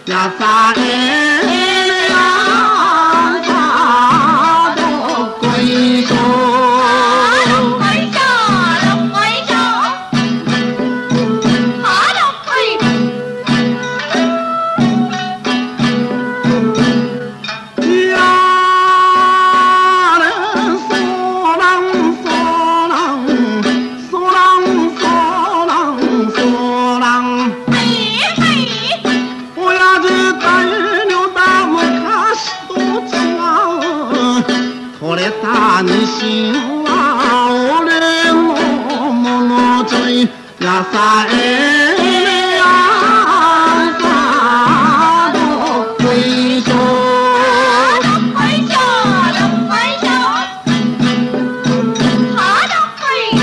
やさえやさどっこいしょどっこいしょどっこいしょはどっこいいやれそらんそらんそらんそらんそらんはいはい親父大量だ昔と違う取れたニシンは俺のものちょいやさえやさどっこいしょどっこいしょどっこいしょはどっこい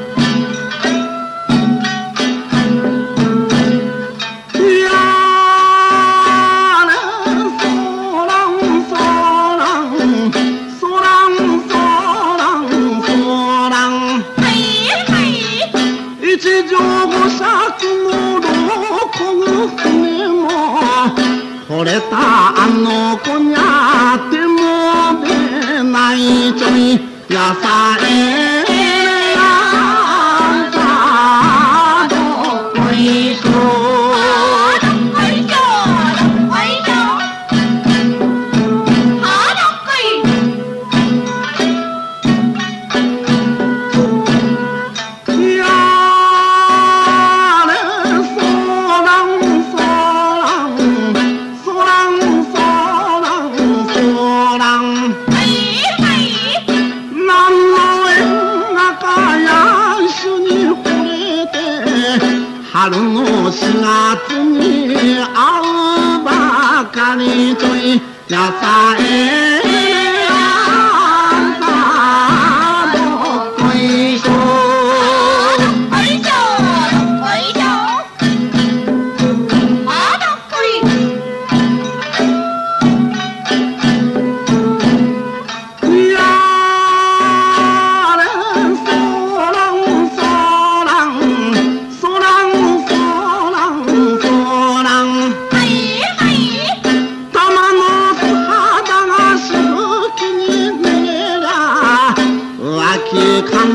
いやれそらんそらんそらんそらんそらんはいはい一条五尺のろこぐ船も惚れたあの子にゃっても出ないちょいやさえやさどっこいしょどっこいしょどっこいしょはどっこいいやれそらんそらんそらんそらんそらんはいはい何の縁がかや一緒に惚れて春の4月に会うばかりといやさえやさどっこいしょどっこいしょどっこいしょはどっこいいやれそらんそらんそらんそらんそらんはいはい玉の素肌がしぶきに濡れりゃ浮気か